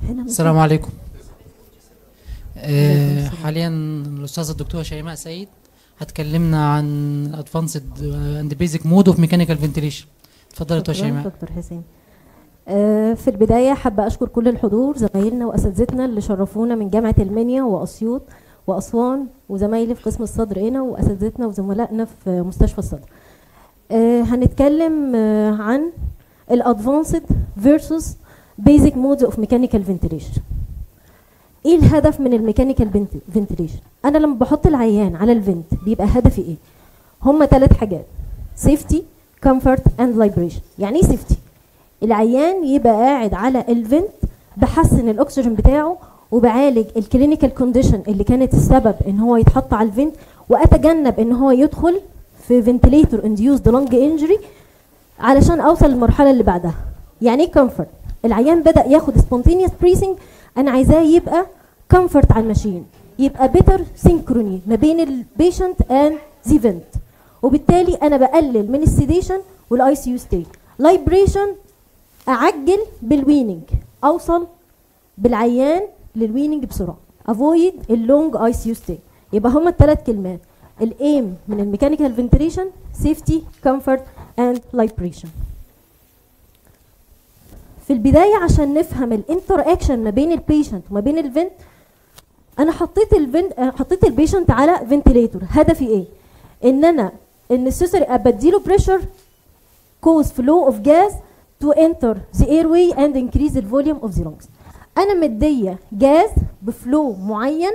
السلام عليكم. حاليا الاستاذه الدكتوره شيماء سيد هتكلمنا عن ادفانسد اند بيزك مود اوف ميكانيكال فنتيليشن. اتفضلي دكتوره شيماء. دكتور حسين، في البدايه حابه اشكر كل الحضور، زمايلنا واساتذتنا اللي شرفونا من جامعه المنيا واسيوط واسوان، وزمايلي في قسم الصدر هنا، واساتذتنا وزملائنا في مستشفى الصدر. هنتكلم عن الادفانسد فيرسس بيزك مودز اوف ميكانيكال فنتيليشن. ايه الهدف من الميكانيكال فنتيليشن؟ انا لما بحط العيان على الفنت بيبقى هدفي ايه؟ هما 3 حاجات: سيفتي، كومفورت اند لايبريشن. يعني ايه سيفتي؟ العيان يبقى قاعد على الفنت بحسن الاكسجين بتاعه وبعالج الكلينيكال كونديشن اللي كانت السبب ان هو يتحط على الفنت، واتجنب ان هو يدخل في فنتيليتور انديوسد لانج انجري علشان اوصل للمرحله اللي بعدها. يعني ايه كومفورت؟ العيان بدا ياخد سبونتينيوس بريسنج، انا عايزاه يبقى كومفورت على الماشين، يبقى بيتر سينكروني ما بين البيشنت اند ذا فنت، وبالتالي انا بقلل من السيديشن والاي سي يو ستي. لايبريشن، اعجل بالويننج، اوصل بالعيان للويننج بسرعه، افويد اللونج اي سي يو ستي. يبقى هما ال3 كلمات الايم من الميكانيكال فنتيليشن: سيفتي، كومفورت اند لايبريشن. في البدايه عشان نفهم الانتر اكشن ما بين البيشنت وما بين الفنت، انا حطيت البيشنت على فنتيليتور. هدفي ايه؟ ان انا النسيسري ابديله بريشر cause flow of gas to enter the airway and increase the volume of the lungs. انا مديه جاز بفلو معين،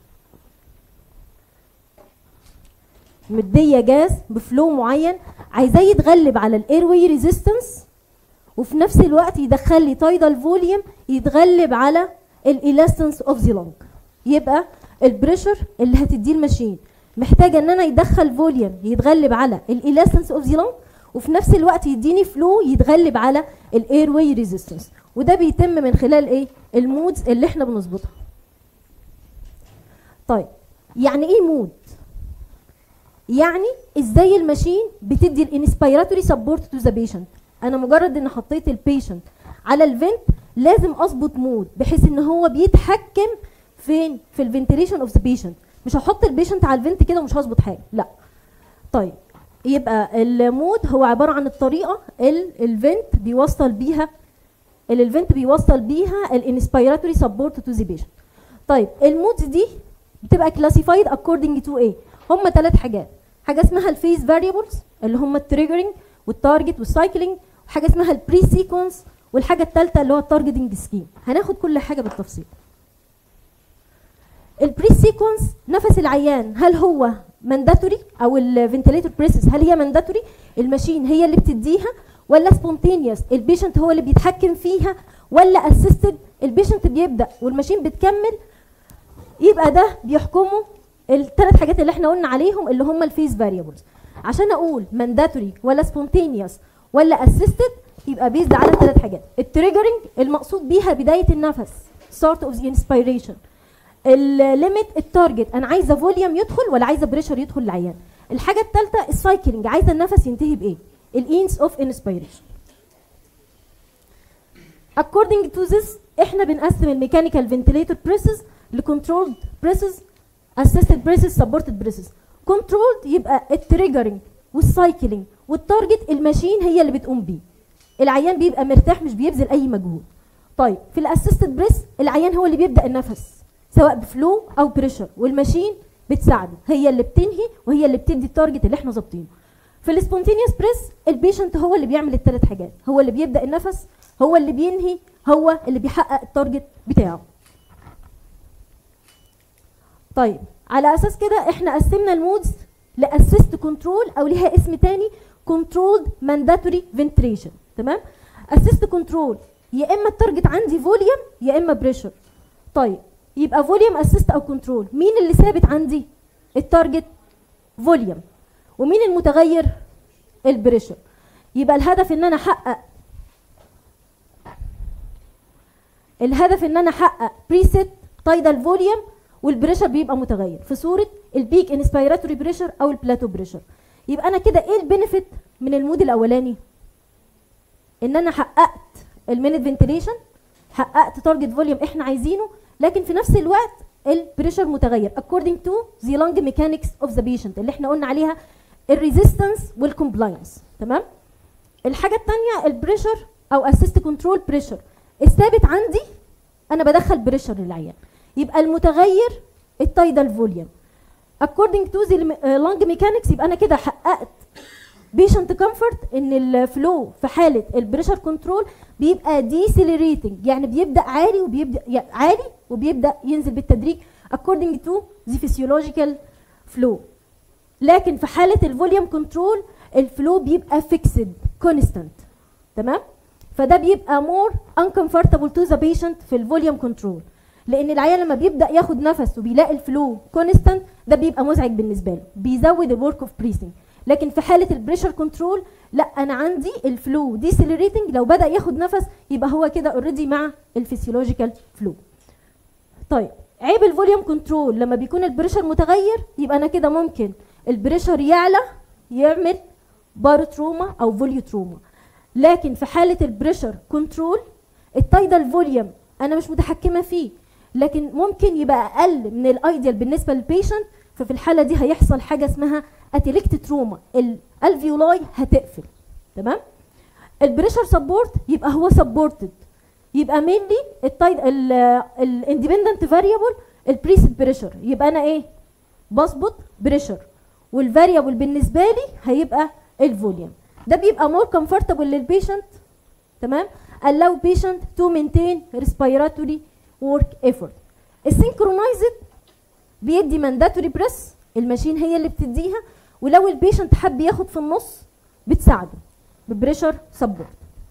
عايزاه يتغلب على الايرواي ريزيستنس، وفي نفس الوقت يدخل لي تايدال فوليوم يتغلب على الالاستنس اوف ذا لونج. يبقى البريشر اللي هتديه الماشين محتاجه ان انا يدخل فوليوم يتغلب على الالاستنس اوف ذا لونج، وفي نفس الوقت يديني فلو يتغلب على الاير واي ريزيستنس. وده بيتم من خلال ايه؟ المودز اللي احنا بنظبطها. طيب يعني ايه مود؟ يعني ازاي الماشين بتدي الانسبيراتوري سبورت تو ذا بيشنت. انا مجرد ان حطيت البيشنت على الفنت لازم اظبط مود بحيث ان هو بيتحكم فين؟ في الفنتيليشن اوف ذا بيشنت. مش هحط البيشنت على الفنت كده ومش هظبط حاجه، لا. طيب يبقى المود هو عباره عن الطريقه الفنت بيوصل بيها الانسبيراتوري سبورت تو ذا بيشنت. طيب المودز دي بتبقى كلاسيفايد اكوردنج تو ايه؟ هم 3 حاجات. حاجه اسمها الفيز فاريبلز اللي هم التريجرنج والتارجت والسايكلينج، وحاجه اسمها البري سيكونس، والحاجه الثالثه اللي هو التارجتنج سكيم. هناخد كل حاجه بالتفصيل. البري سيكونس، نفس العيان هل هو مانداتوري او الفنتيليتور بريسز هل هي مانداتوري الماشين هي اللي بتديها، ولا سبونتينيوس البيشنت هو اللي بيتحكم فيها، ولا اسيستد البيشنت بيبدا والماشين بتكمل؟ يبقى ده بيحكموا ال3 حاجات اللي احنا قلنا عليهم اللي هم الفيز فاريبلز. عشان اقول مانداتوري ولا سبونتينيوس ولا اسيستد يبقى بيزد على 3 حاجات. التريجرنج المقصود بيها بدايه النفس، ستارت اوف ذا انسبيريشن. الليميت التارجت، انا عايزه فوليوم يدخل ولا عايزه بريشر يدخل للعيان. الحاجه الثالثه السايكلينج، عايزه النفس ينتهي بايه؟ الاينس اوف انسبيريشن. according to this احنا بنقسم الميكانيكال فنتيليتور بريسز لكنترولد بريسز، اسيستد بريسز، سبورتد بريسز. كنترولد يبقى التريجرنج والسايكلينج والتارجت الماشين هي اللي بتقوم بيه، العيان بيبقى مرتاح مش بيبذل اي مجهود. طيب في الاسيستد بريس العيان هو اللي بيبدا النفس سواء بفلو او بريشر، والماشين بتساعده، هي اللي بتنهي وهي اللي بتدي التارجت اللي احنا ظابطينه. في السبونتينيوس بريس البيشنت هو اللي بيعمل ال3 حاجات، هو اللي بيبدا النفس، هو اللي بينهي، هو اللي بيحقق التارجت بتاعه. طيب على اساس كده احنا قسمنا المودز لاسيست كنترول، او ليها اسم تاني كنترولد مانداتوري فنتريشن. تمام؟ اسيست كنترول يا اما التارجت عندي فوليوم يا اما بريشر. طيب يبقى فوليوم اسيست او كنترول، مين اللي ثابت عندي؟ التارجت فوليوم، ومين المتغير؟ البريشر. يبقى الهدف ان انا احقق بريسيت تايدال فوليوم، والبريشر بيبقى متغير في صوره البيك انسبيراتوري بريشر او البلاتو بريشر. يبقى انا كده ايه البينيفيت من المود الاولاني؟ ان انا حققت المينت فنتيليشن، حققت تارجت فوليوم احنا عايزينه، لكن في نفس الوقت البريشر متغير according to the lung mechanics of the patient اللي احنا قلنا عليها الريزيستنس والكومبلاينس. تمام. الحاجه الثانيه البريشر او اسيست كنترول بريشر الثابت عندي، انا بدخل بريشر للعيان، يبقى المتغير التايدال فوليوم according to the lung mechanics. يبقى انا كده حققت patient comfort ان الفلو في حاله البريشر كنترول بيبقى ديسيلريتنج، يعني بيبدا عالي وبيبدا ينزل بالتدريج according to the physiological flow. لكن في حاله الفوليوم كنترول الفلو بيبقى فيكسد كونستانت. تمام. فده بيبقى مور uncomfortable to the patient في الفوليوم كنترول، لان العيان لما بيبدا ياخد نفس وبيلاقي الفلو كونستانت ده بيبقى مزعج بالنسبه له، بيزود الورك اوف بريسنج. لكن في حاله البريشر كنترول لا، انا عندي الفلو ديسيلريتنج، لو بدا ياخد نفس يبقى هو كده اوريدي مع الفسيولوجيكال فلو. طيب عيب الفوليوم كنترول لما بيكون البريشر متغير، يبقى انا كده ممكن البريشر يعلى يعمل باروتروما او فوليوتروما. لكن في حاله البريشر كنترول التايدال فوليوم انا مش متحكمه فيه، لكن ممكن يبقى اقل من الايديال بالنسبه للبيشنت، ففي الحاله دي هيحصل حاجه اسمها اتيليكت تروما، الالفيولاي هتقفل. تمام. البريشر سبورت يبقى هو سبورتد، يبقى مينلي الاندبندنت فاريبل البريسيت بريشر، يبقى انا ايه بظبط بريشر، والفاريبل بالنسبه لي هيبقى الفوليوم. ده بيبقى مور كومفورتابل للبيشنت. تمام. allow patient to maintain respiratory work effort. السينكرونايزد بيدي مانداتوري بريس، الماشين هي اللي بتديها، ولو البيشنت حب ياخد في النص بتساعده ببريشر سبورت.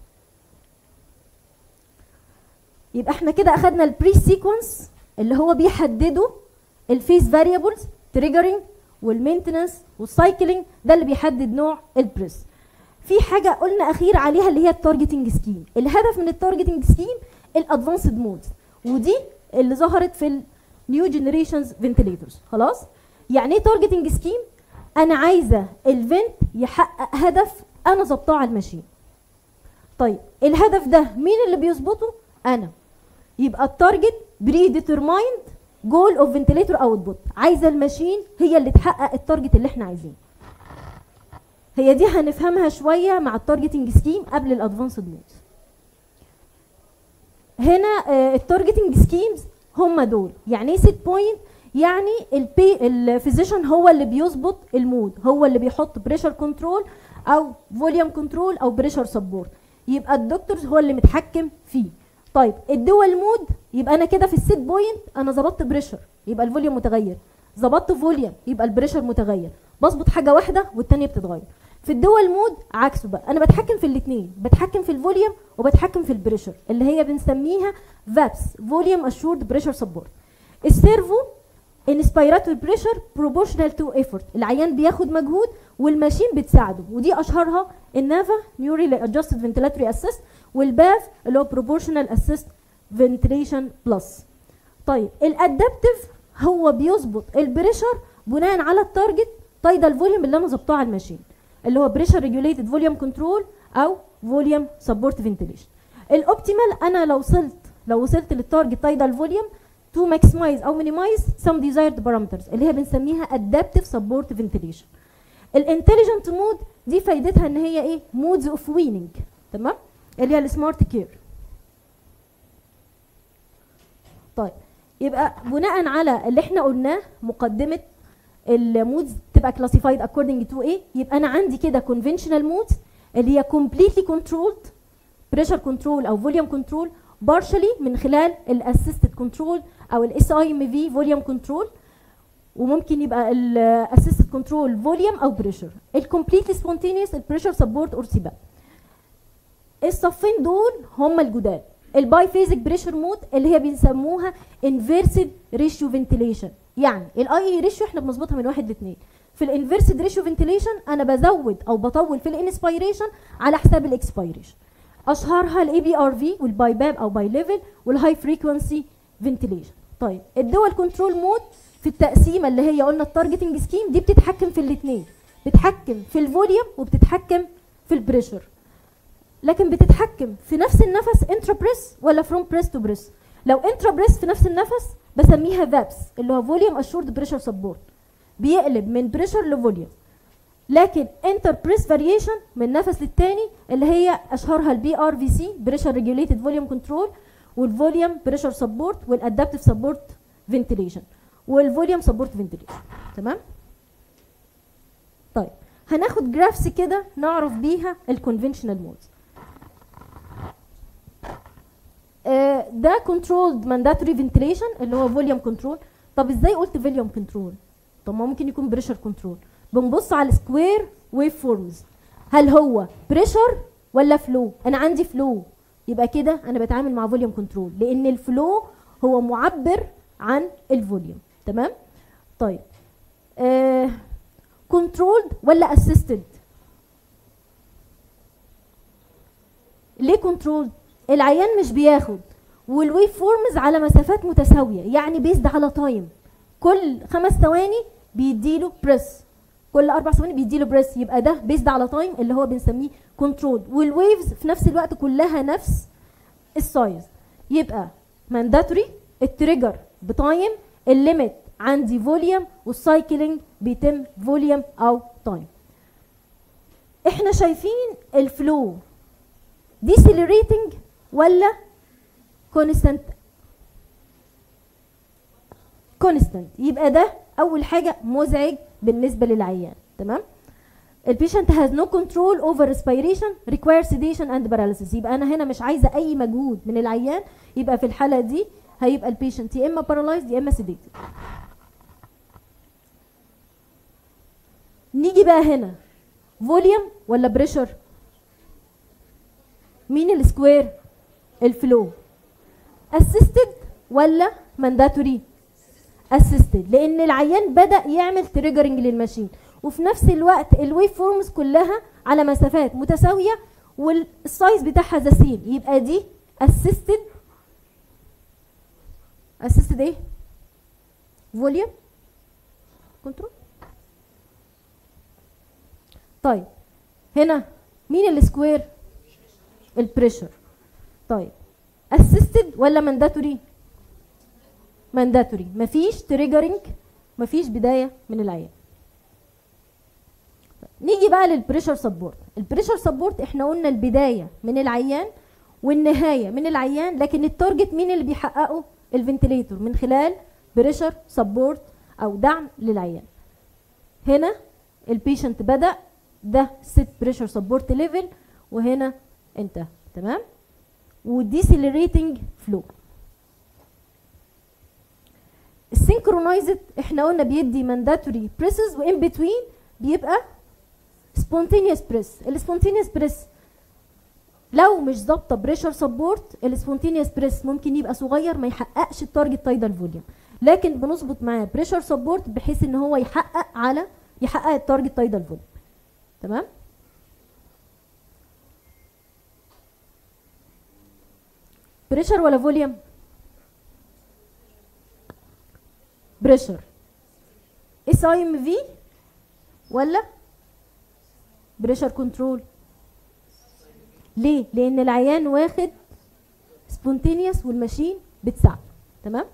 يبقى احنا كده اخدنا البري سيكونس اللي هو بيحددوا الفيز فاريبلز تريجرنج والمينتنس والسايكلينج، ده اللي بيحدد نوع البريس. في حاجه قلنا اخير عليها اللي هي التارجتنج سكيم. الهدف من التارجتنج سكيم الادفانسد مودز، ودي اللي ظهرت في النيو جنريشنز فنتليتورز. خلاص. يعني ايه تارجتنج سكيم؟ انا عايزه الفنت يحقق هدف انا ظبطاه على الماشين. طيب الهدف ده مين اللي بيظبطه؟ انا. يبقى التارجت بري ديترمايند جول اوف فنتليتور اوتبوت، عايزه الماشين هي اللي تحقق التارجت اللي احنا عايزينه. هي دي هنفهمها شويه مع التارجتنج سكيم قبل الادفانسد مودز. هنا التارجتنج سكيمز هم دول. يعني ايه سيت بوينت؟ يعني الفيزيشن هو اللي بيظبط المود، هو اللي بيحط بريشر كنترول او فوليوم كنترول او بريشر سبورت، يبقى الدكتور هو اللي متحكم فيه. طيب الدول مود، يبقى انا كده في السيت بوينت انا ظبطت بريشر يبقى الفوليوم متغير، ظبطت فوليوم يبقى البريشر متغير، بظبط حاجه واحده والثانيه بتتغير. في الدول مود عكسه بقى، انا بتحكم في الاثنين، بتحكم في الفوليوم وبتحكم في البريشر اللي هي بنسميها فابس فوليوم اشورد بريشر سبورت. السيرفو انسبيراتوري بريشر بروبورشنال تو ايفورت، العيان بياخد مجهود والماشين بتساعده، ودي اشهرها النافا نيوري ادجستد فنتيلاتوري اسيست، والباف اللي هو بروبورشنال اسيست فنتيليشن بلس. طيب الادابتيف هو بيظبط البريشر بناء على التارجت تايدال فوليوم اللي انا ظبطاه على الماشين، اللي هو بريشر ريجوليتد فوليوم كنترول او فوليوم سبورت فنتيليشن. الاوبتيمال انا لو وصلت للتارجت تايدال فوليوم to maximize او minimize some desired parameters اللي هي بنسميها adaptive support ventilation. الانتليجنت مود دي فايدتها ان هي ايه؟ مودز اوف ويننج. تمام. اللي هي السمارت كير. طيب يبقى بناء على اللي احنا قلناه مقدمه المودز تبقى classified according to ايه؟ يبقى انا عندي كده conventional modes اللي هي completely controlled pressure control او volume control partially من خلال الاسيستد كنترول او الاس اي ام في فوليوم كنترول، وممكن يبقى الاسيستد كنترول فوليوم او بريشر. الكومبليتلي سبونتينيوس البريشر سبورت اور سيبا. الصفين دول هم الجداد. الباي فيزيك بريشر مود اللي هي بنسموها انفيرسد ريشيو فنتيليشن، يعني الاي ريشيو احنا بنظبطها من 1 ل 2. في الانفيرسد ريشيو فنتيليشن انا بزود او بطول في الانسبيريشن على حساب الاكسبيريشن. اشهرها الاي بي ار في والباي باب او باي ليفل والهاي فريكوانسي فنتيليشن. طيب الدول كنترول مود في التقسيمه اللي هي قلنا التارجتنج سكيم دي بتتحكم في الاثنين، بتتحكم في الفوليوم وبتتحكم في البريشر. لكن بتتحكم في نفس النفس انترا بريس ولا فروم بريس تو بريس. لو انترا بريس في نفس النفس بسميها فابس اللي هو فوليوم اشورد بريشر سبورت، بيقلب من بريشر لفوليوم. لكن انتر بريس فاريشن من نفس للتاني اللي هي اشهرها البي ار في سي بريشر ريجوليتد فوليوم كنترول، والفوليوم بريشر سبورت، والادابتيف سبورت فنتيليشن، والفوليوم سبورت فنتيليشن. تمام؟ طيب هناخد جرافس كده نعرف بيها الكونفنشنال مودز. ده كنترولد مانداتوري فنتيليشن اللي هو فوليوم كنترول. طب ازاي قلت فوليوم كنترول؟ طب ما ممكن يكون بريشر كنترول. بنبص على السكوير ويف فورمز، هل هو بريشر ولا فلو؟ انا عندي فلو، يبقى كده انا بتعامل مع فوليوم كنترول لان الفلو هو معبر عن الفوليوم. تمام؟ طيب كنترولد ولا اسيستد؟ ليه كنترولد؟ العيان مش بياخد والويف فورمز على مسافات متساويه، يعني بيزد على تايم، كل 5 ثواني بيديله بريس، كل 4 ثواني بيديله بريس، يبقى ده بيزد على تايم اللي هو بنسميه كنترول. والويفز في نفس الوقت كلها نفس السايز، يبقى مانداتوري التريجر بتايم، الليميت عندي فوليوم، والسايكلينج بيتم فوليوم او تايم. احنا شايفين الفلو ديسيلريتنج ولا كونستانت؟ كونستانت، يبقى ده اول حاجه مزعج بالنسبه للعيان. تمام؟ البيشنت has no control over respiration requires sedation and paralysis، يبقى انا هنا مش عايزه اي مجهود من العيان، يبقى في الحاله دي هيبقى البيشنت يا اما paralyzed يا اما sedated. نيجي بقى هنا فوليوم ولا بريشر؟ مين السكوير؟ الفلو. اسيستد ولا مانداتوري؟ اسيستد، لان العيان بدا يعمل تريجرنج للماشين، وفي نفس الوقت الويف فورمز كلها على مسافات متساويه والسايز بتاعها ذا سيم، يبقى دي اسيستد. اسيستد ايه؟ فوليوم كنترول. طيب هنا مين السكوير؟ البريشر. طيب اسيستد ولا مانداتوري؟ مانداتوري، مفيش تريجرنج، مفيش بدايه من العيان. نيجي بقى للبريشر سبورت. البريشر سبورت احنا قلنا البدايه من العيان والنهايه من العيان، لكن التارجت مين اللي بيحققه؟ الفنتليتور من خلال بريشر سبورت او دعم للعيان. هنا البيشنت بدا ده ست بريشر سبورت ليفل، وهنا انتهى. تمام؟ وديسيلريتنج فلو. السينكرونايزد احنا قلنا بيدي مانداتوري بريسز، وان بتوين بيبقى سبونتينيوس بريس. السبونتينيوس بريس لو مش ظابطه بريشر سبورت، السبونتينيوس بريس ممكن يبقى صغير ما يحققش التارجت تايدال فوليوم، لكن بنظبط معاه بريشر سبورت بحيث ان هو يحقق التارجت تايدال فوليوم. تمام؟ بريشر ولا فوليوم؟ بريشر. اس اي ام في ولا بريشر كنترول؟ ليه؟ لان العيان واخد سبونتينيوس والماشين بتساعده. تمام؟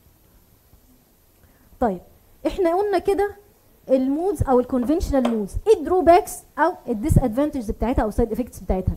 طيب احنا قلنا كده المودز او الكونفنشنال مودز، ايه الدروباكس او الديس ادفانتجز بتاعتها او السايد افكتس بتاعتها؟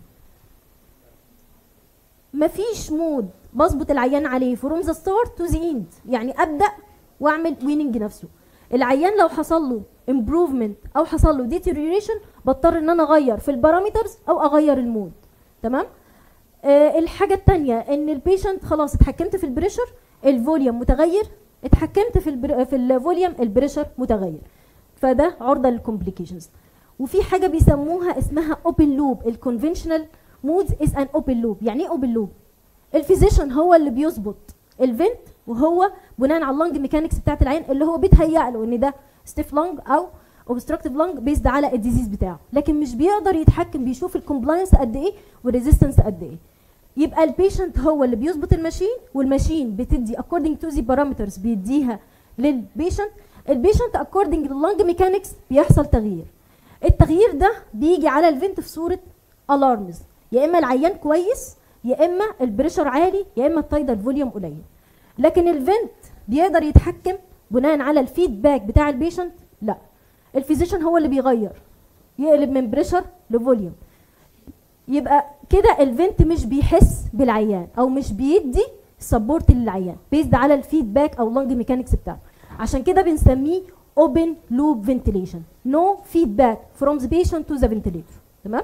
مفيش مود بظبط العيان عليه فروم ذا ستارت تو ذا اند، يعني ابدا واعمل ويننج نفسه. العيان لو حصل له امبروفمنت او حصل له ديتيريوريشن بضطر ان انا اغير في البارامترز او اغير المود. تمام؟ الحاجه الثانيه ان البيشنت خلاص اتحكمت في البريشر، الفوليوم متغير، اتحكمت في الفوليوم، البريشر متغير، فده عرضه للكومبليكيشنز. وفي حاجه بيسموها اسمها اوبن لوب. الكونفنشنال مودز از ان اوبن لوب. يعني ايه اوبن لوب؟ الفيزيشن هو اللي بيظبط الفنت، وهو بناء على اللنج ميكانكس بتاعت العين اللي هو بيتهيأ له ان ده ستيف لنج او اوبستراكتيف لنج بيزد على الديزيز بتاعه، لكن مش بيقدر يتحكم، بيشوف الكومبلاينس قد ايه والريزيستنس قد ايه. يبقى البيشنت هو اللي بيظبط الماشين، والماشين بتدي according to the parameters بيديها للبيشنت. البيشنت according لللنج ميكانكس بيحصل تغيير. التغيير ده بيجي على الفنت في صوره الارمز. يا اما العيان كويس يا اما البريشر عالي يا اما التايدال فوليوم قليل. لكن الفنت بيقدر يتحكم بناء على الفيدباك بتاع البيشنت؟ لا، الفيزيشن هو اللي بيغير، يقلب من بريشر لفوليوم. يبقى كده الفنت مش بيحس بالعيان او مش بيدي سبورت للعيان بيزد على الفيدباك او لونج ميكانكس بتاعته. عشان كده بنسميه open loop ventilation، no feedback from the patient to the ventilator. تمام؟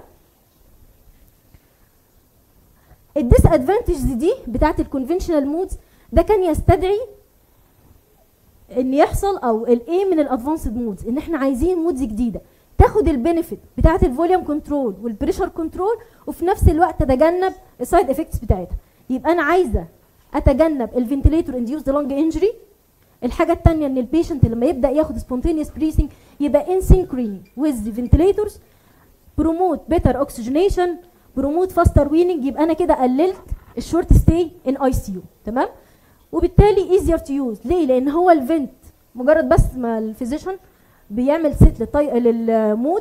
الديس ادفانتجز دي بتاعت الكونفنشنال مودز ده كان يستدعي ان يحصل، او الايه من الادفانسد مودز ان احنا عايزين مودز جديده تاخد البنفيت بتاعت الفوليوم كنترول والبريشر كنترول وفي نفس الوقت تتجنب السايد افكتس بتاعتها. يبقى انا عايزه اتجنب الفنتليتور انديوسد لونج انجري. الحاجه الثانيه ان البيشنت لما يبدا ياخد سبونتينيوس بريسنج يبقى ان سينكروني ويز فنتليتورز، بروموت بيتر اوكسجينيشن، بروموت فاستر ويننج. يبقى انا كده قللت الشورت ستاي ان اي سي يو. تمام؟ وبالتالي ايزير تو يوز. ليه؟ لان هو الفنت مجرد بس ما الفيزيشن بيعمل سيت للمود،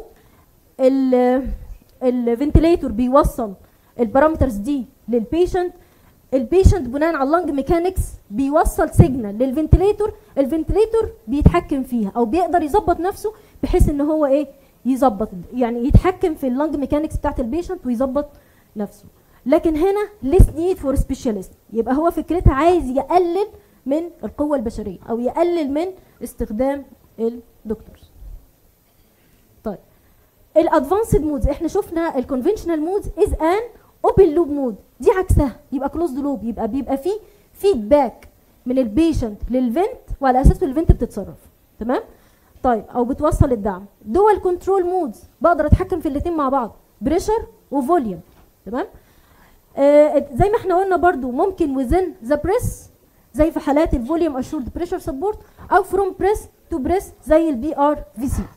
الفنتليتور بيوصل البارامترز دي للبيشنت، البيشنت بناء على اللنج ميكانكس بيوصل سيجنال للفنتليتور، الفنتليتور بيتحكم فيها او بيقدر يظبط نفسه بحيث ان هو ايه يظبط، يعني يتحكم في اللنج ميكانكس بتاعت البيشنت ويظبط نفسه. لكن هنا less need for specialist، يبقى هو فكرتها عايز يقلل من القوة البشرية او يقلل من استخدام الدكتورز. طيب الادفانسد مودز احنا شفنا الكونفنشنال مودز از ان اوبن لوب مود، دي عكسها يبقى كلوزد لوب، بيبقى فيه فيدباك من البيشنت للفنت وعلى اساسه الفنت بتتصرف. تمام؟ طيب او بتوصل الدعم. دول كنترول مودز بقدر اتحكم في الاثنين مع بعض، بريشر وفوليوم. تمام؟ زي ما احنا قلنا برضو ممكن وزن ذا بريس زي في حالات الفوليوم اشورد بريشر سبورت، او فروم بريس تو بريس زي البي ار في سي.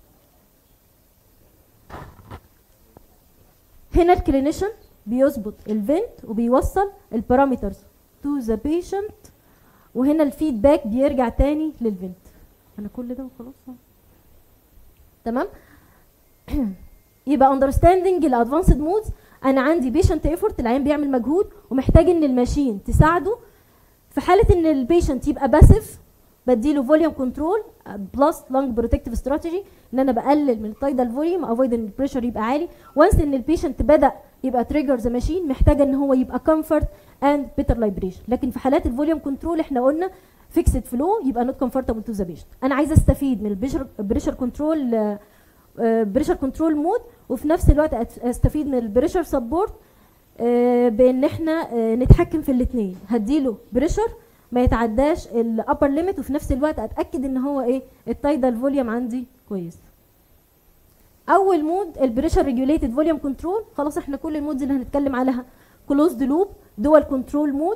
هنا الكلينيشن بيظبط الفنت وبيوصل البارامترز تو ذا بيشنت، وهنا الفيدباك بيرجع تاني للفنت. انا كل ده وخلاص. تمام؟ يبقى اندرستاندينج الادفانسد مودز، انا عندي بيشنت ايفورت، العيان بيعمل مجهود ومحتاج ان الماشين تساعده. في حاله ان البيشنت يبقى باسيف بديله فوليوم كنترول بلس لانج بروتكتيف استراتيجي، ان انا بقلل من التايدال فوليوم افويد ان البريشر يبقى عالي. وانس ان البيشنت بدا يبقى تريجر ذا ماشين محتاجه ان هو يبقى كومفورت اند بيتر لايبريشن. لكن في حالات الفوليوم كنترول احنا قلنا فيكسد فلو يبقى نوت كومفورتابل تو ذا بيشنت. انا عايزه استفيد من البريشر كنترول بريشر كنترول مود، وفي نفس الوقت استفيد من البريشر سبورت بان احنا نتحكم في الاثنين. هديله بريشر ما يتعداش الابر ليميت، وفي نفس الوقت اتاكد ان هو ايه التايدال فوليوم عندي كويس. اول مود البريشر ريجوليتد فوليوم كنترول. خلاص احنا كل المودز اللي هنتكلم عليها كلوزد لوب دول كنترول مود،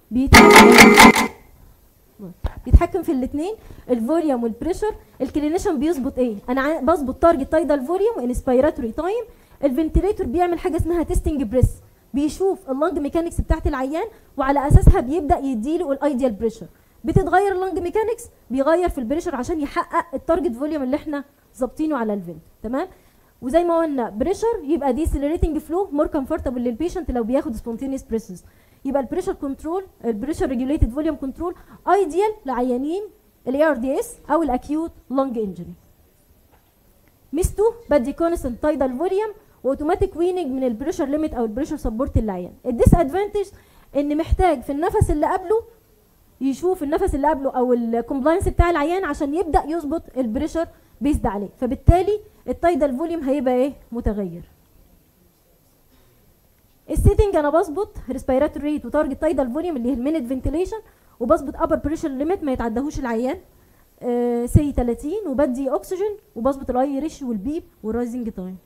بيتحكم في الاثنين الفوليوم والبريشر. الكلينيشن بيظبط ايه؟ انا بظبط تارجت تايدال فوليوم انسبيراتوري تايم. الفنتليتور بيعمل حاجه اسمها تيستنج بريس، بيشوف اللنج ميكانكس بتاعت العيان وعلى اساسها بيبدا يديله الايديال بريشر. بتتغير اللنج ميكانكس بيغير في البريشر عشان يحقق التارجت فوليوم اللي احنا ظابطينه على الفنت. تمام؟ وزي ما قلنا بريشر يبقى ديسيلريتنج فلو مور كومفورتابل للبيشنت لو بياخد سبونتينيوس بريسز. يبقى البريشر كنترول البريشر ريجوليتد فوليوم كنترول ايديال لعيانين الاي ار دي اس او الاكيوت لونج انجري. ميزته بدي كونستنت تايدال فوليوم واوتوماتيك ويننج من البريشر ليميت او البريشر سبورت للعيان. الديس ادفانتج ان محتاج في النفس اللي قبله يشوف النفس اللي قبله او الكومبلاينس بتاع العيان عشان يبدا يظبط البريشر بيزد عليه، فبالتالي التايدال فوليوم هيبقى ايه متغير. السيتنج انا بظبط ريسبيراتوري ريت وتارجت تايدال فوليوم اللي هي المينت فنتيليشن، وبظبط ابر بريشر ليميت ما يتعداهوش العيان سي 30، وبدي اكسجين وبظبط الاي ريشيو والبيب والرايزنج تايم.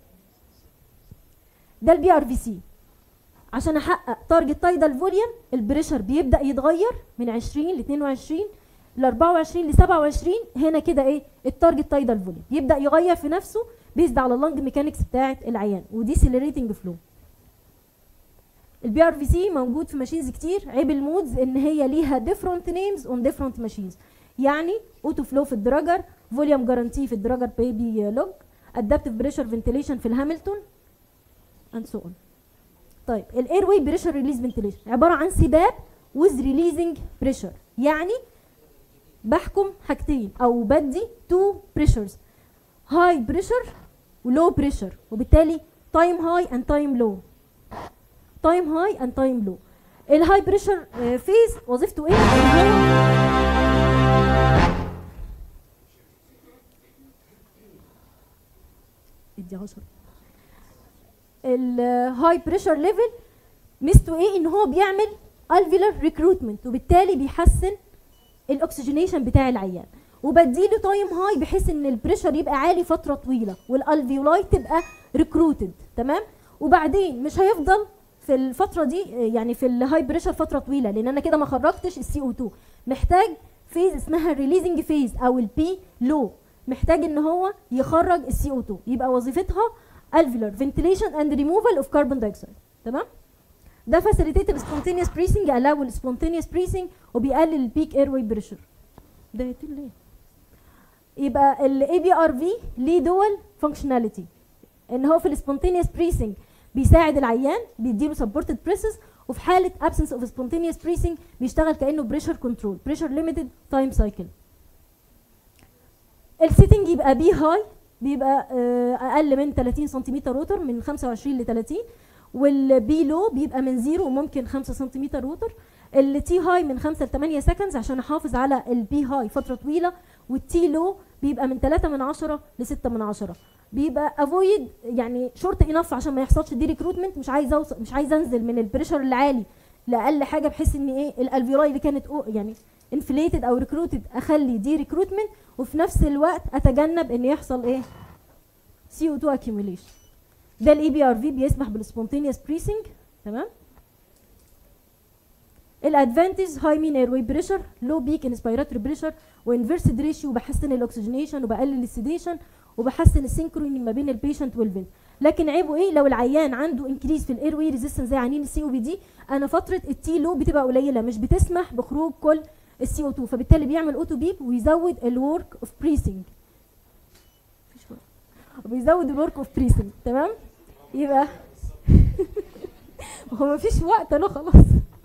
ده البي ار في سي. عشان احقق تارجت تايدال فوليوم البريشر بيبدا يتغير من 20 ل 22 ل 24 ل 27. هنا كده ايه التارجت تايدال فوليوم يبدا يغير في نفسه بيزد على اللنج ميكانكس بتاعه العيان وديسيلريتنج فلو. البي ار في سي موجود في ماشينز كتير. عيب المودز ان هي ليها ديفرنت نيمز اون ديفرنت ماشينز، يعني اوتو فلو في الدراجر، فوليوم جارانتي في الدراجر بيبي لوج، ادابتيف بريشر فنتيليشن في الهاملتون اند سو اون. طيب الاير واي بريشر ريليز فنتيليشن عباره عن سباب with releasing pressure، يعني بحكم حاجتين او بدي تو بريشرز، هاي بريشر ولو بريشر، وبالتالي تايم هاي اند تايم لو، تايم هاي اند تايم لو. الهاي بريشر فيز وظيفته ايه؟ ادي 10. الهاي بريشر ليفل ميزته ايه؟ ان هو بيعمل alveolar ريكروتمنت، وبالتالي بيحسن الاكسجينيشن بتاع العيان، وبديله تايم هاي بحيث ان البريشر يبقى عالي فتره طويله والالفيولاي تبقى ريكروتد. تمام. وبعدين مش هيفضل في الفتره دي يعني في الهاي بريشر فتره طويله، لان انا كده ما خرجتش السي او 2، محتاج فيز اسمها الريليزنج فيز او البي لو، محتاج ان هو يخرج السي او 2، يبقى وظيفتها alveolar ventilation and removal of carbon dioxide. تمام. ده facilitate spontaneous breathing، allow spontaneous breathing، وبيقلل البيك اير واي بريشر. ده يتم ليه؟ يبقى الاي بي ار في ليه دول فانكشناليتي، ان هو في السبونتينيوس بريسنج بيساعد العيان، بيديله سبورتد بريسز، وفي حاله absence of spontaneous breathing بيشتغل كانه بريشر كنترول، بريشر ليميتد تايم سايكل. السيتنج يبقى بي هاي، بيبقى اقل من 30 سنتيمتر روتر، من 25 ل 30، والبي لو بيبقى من 0 وممكن 5 سنتيمتر روتر. التي هاي من 5 ل 8 سكندز عشان احافظ على البي هاي فتره طويله، والتي لو بيبقى من 3 من 10 ل 6 من 10. بيبقى افويد يعني شورت انف عشان ما يحصلش دي ريكروتمنت، مش عايز انزل من البريشر العالي لاقل حاجه، بحيث ان ايه الالفيولاي اللي كانت يعني انفليتد او ريكروتد اخلي دي ريكروتمنت، وفي نفس الوقت اتجنب ان يحصل ايه سي او 2 اكيوميليشن. ده الاي بي ار في بيسمح بالسبونتينيوس بريسنج. تمام. الادفانتج هاي مين اير واي بريشر، لو بيك انسبيراتوري بريشر، وانفيرسد ريشيو، وبحسن الاكسجينيشن وبقلل السيديشن وبحسن السينكروني ما بين البيشنت والفنت. لكن عيبه ايه؟ لو العيان عنده انكريز في الاير واي ريزيستنس زي عيانين السي او بي دي، انا فتره التي لو بتبقى قليله، مش بتسمح بخروج كل السي او 2، فبالتالي بيعمل اوتو بيب ويزود الورك اوف بريسنج، وبيزود الورك اوف بريسنج. تمام. يبقى هو مفيش وقت له خلاص،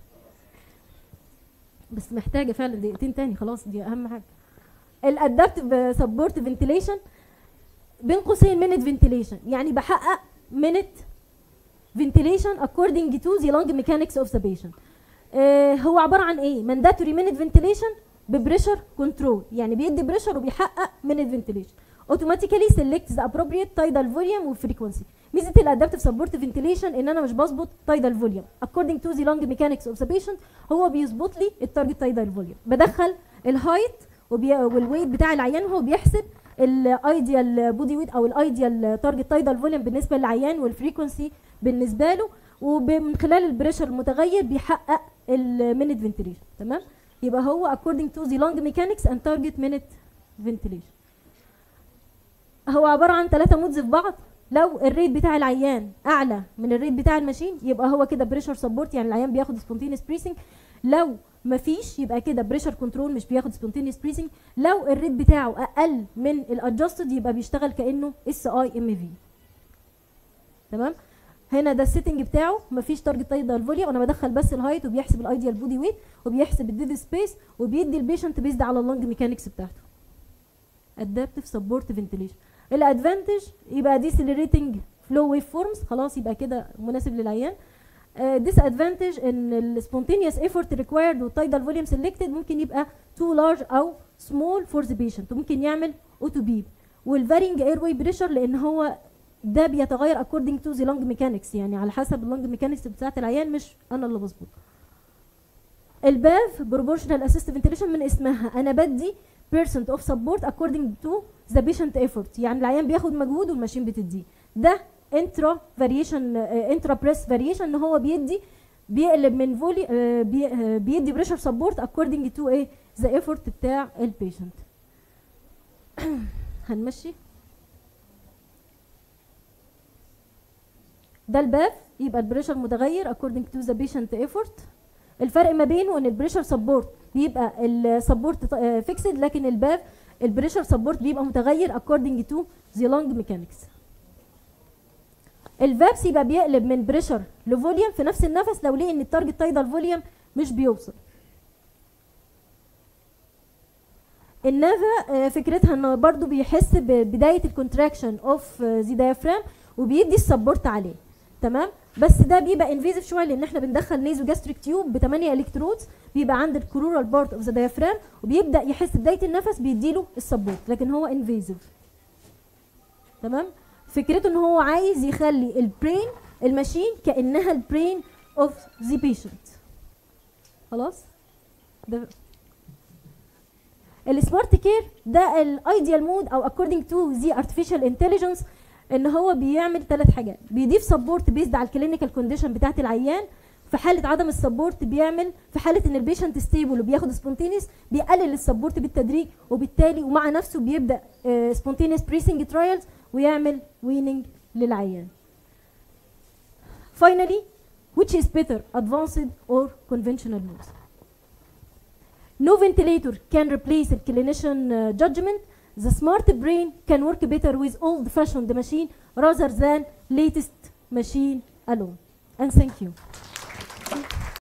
بس محتاجه فعلا دقيقتين تاني، خلاص دي اهم حاجه. الادابتيف سبورت فنتيليشن بين قوسين مينت فنتيليشن، يعني بحقق مينت فنتيليشن according to the lung mechanics of the patient. هو عباره عن ايه؟ مانداتوري مينت فنتيليشن ببريشر كنترول، يعني بيدي بريشر وبيحقق مينت فنتيليشن. automatically select the appropriate tidal volume وفريكونسي. ميزه الادابتيف سبورت فنتيليشن ان انا مش بظبط tidal volume according to the lung mechanics of the patient، هو بيظبط لي التارجت tidal volume. بدخل الهايت والويت بتاع العيان، وهو بيحسب الايديال بودي ويت او الايديال تارجت تايدال فوليوم بالنسبه للعيان والفريكونسي بالنسبه له، ومن خلال البريشر المتغير بيحقق المينت فنتيليشن. تمام. يبقى هو according to the lung mechanics and target minute ventilation. هو عباره عن 3 مودز في بعض. لو الريت بتاع العيان اعلى من الريت بتاع الماشين يبقى هو كده بريشر سبورت، يعني العيان بياخد سبونتينيوس بريسنج. لو مفيش يبقى كده بريشر كنترول، مش بياخد سبونتينيوس بريسنج. لو الريت بتاعه اقل من الادجستد يبقى بيشتغل كانه اس اي ام في. تمام. هنا ده السيتنج بتاعه، مفيش تارجت تايدال فوليوم، انا بدخل بس الهايت وبيحسب الايديال بودي ويت وبيحسب الديد سبيس وبيدي البيشنت بيزد على اللنج ميكانكس بتاعته. ادابتيف سبورت فنتيليشن. الادفانتج يبقى ديسلريتنج فلو ويف فورمز، خلاص يبقى كده مناسب للعيان. ديس ادفانتج ان السبونتينيوس ايفورت ريكوايرد والتايدال فوليوم سيلكتد ممكن يبقى تو لارج او سمول فور ذا بيشنت، وممكن يعمل اوتو بيب. والفارينج اير واي بريشر لان هو ده بيتغير according to the lung mechanics، يعني على حسب اللنج ميكانكس بتاعت العيان، مش انا اللي بظبط. الباف بروبورشنال اسيست فنتيليشن من اسمها، انا بدي percent of support according to the patient effort، يعني العيان بياخد مجهود والماشين بتديه. ده انترا فاريشن، انترا بريس فاريشن، ان هو بيقلب من فولي، بيدي بريشر سبورت according to ايه the effort بتاع البيشنت. هنمشي. ده الباف يبقى البريشر متغير according to the patient effort. الفرق ما بينه ان البريشر سبورت بيبقى السبورت فيكسد، لكن الباف البريشر سبورت بيبقى متغير according to the lung mechanics. الفابس يبقى بيقلب من بريشر لفوليوم في نفس النفس لو لقي ان التارجت تايدال فوليوم مش بيوصل. النافا فكرتها انه برضو بيحس ببدايه الكونتراكشن اوف ذا دايفرام وبيدي السبورت عليه، تمام. بس ده بيبقى انفيزيف شويه لان احنا بندخل نيزو جاستريك تيوب ب 8 الكترودز بيبقى عند الكرورال بارت اوف ذا دايفرام وبيبدا يحس بدايه النفس بيديله السبورت، لكن هو انفيزيف، تمام. فكرته ان هو عايز يخلي البرين الماشين كانها البرين اوف ذا بيشنت. خلاص. ده السمارت كير ده الايديال مود او according to the artificial intelligence ان هو بيعمل 3 حاجات. بيضيف سبورت بيزد على الكلينيكال كونديشن بتاعت العيان. في حاله عدم السبورت بيعمل، في حاله ان البيشنت ستيبل وبياخد سبونتينيوس بيقلل السبورت بالتدريج، وبالتالي ومع نفسه بيبدا سبونتينيوس بريسنج ترايلز ويعمل ويننج للعيان. Finally, which is better, advanced or conventional modes? No ventilator can replace the clinician judgment. The smart brain can work better with old-fashioned machine rather than latest machine alone. And thank you.